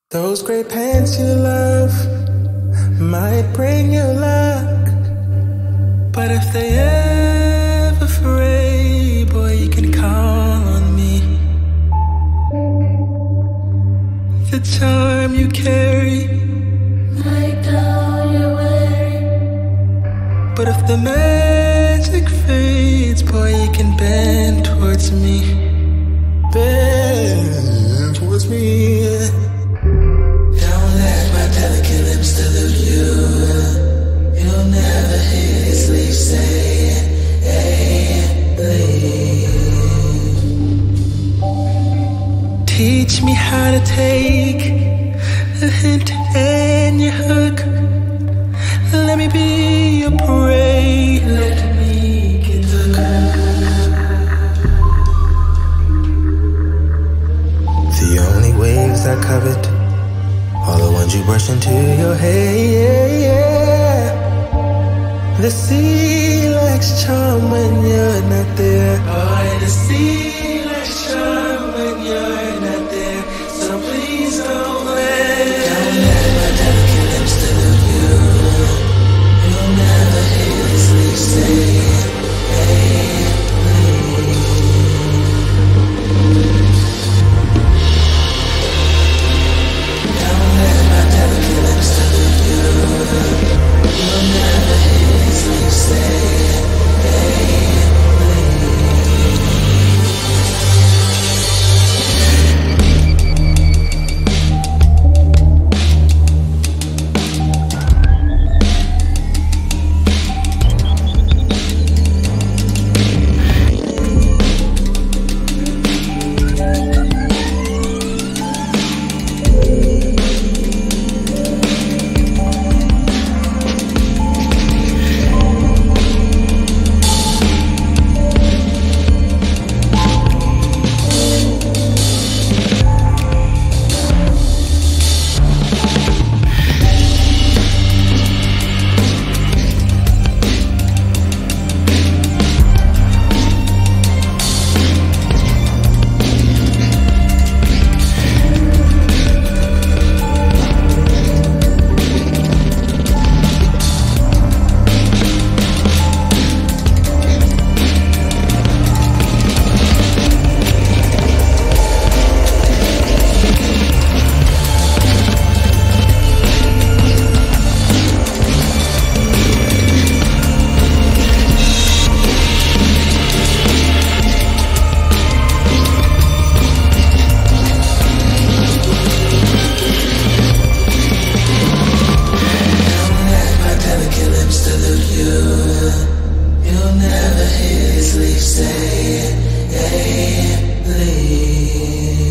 Those gray pants you love might bring you luck, but if they ever fray, boy, you can call on me. The charm you carry might dull your worry, but if the magic fades, boy, you can bend towards me. Bend towards me. Delicate lips delude you. You'll never hear his leaves say, hey, leave. Teach me how to take a hint and your hook. Let me be your prey. Let me get the only waves I covet, all the ones you brush into your hair. The sea lacks charm when you're not there. Oh, the sea lacks charm when you're not there. So please don't let my delicate lips delude you. You'll never hear his leaves say, hey, say, hey, leave.